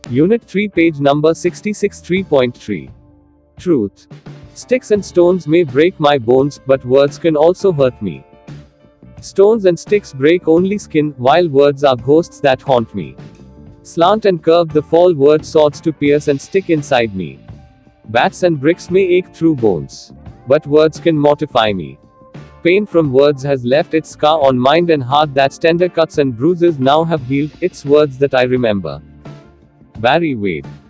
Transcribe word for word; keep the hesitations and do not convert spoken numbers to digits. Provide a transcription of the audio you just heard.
Unit three, page number sixty-six, three point three. Truth. Sticks and stones may break my bones, but words can also hurt me. Stones and sticks break only skin, while words are ghosts that haunt me. Slant and curved the fall word swords to pierce and stick inside me. Bats and bricks may ache through bones, but words can mortify me. Pain from words has left its scar on mind and heart, that's tender cuts and bruises now have healed, it's words that I remember. Barry Wade.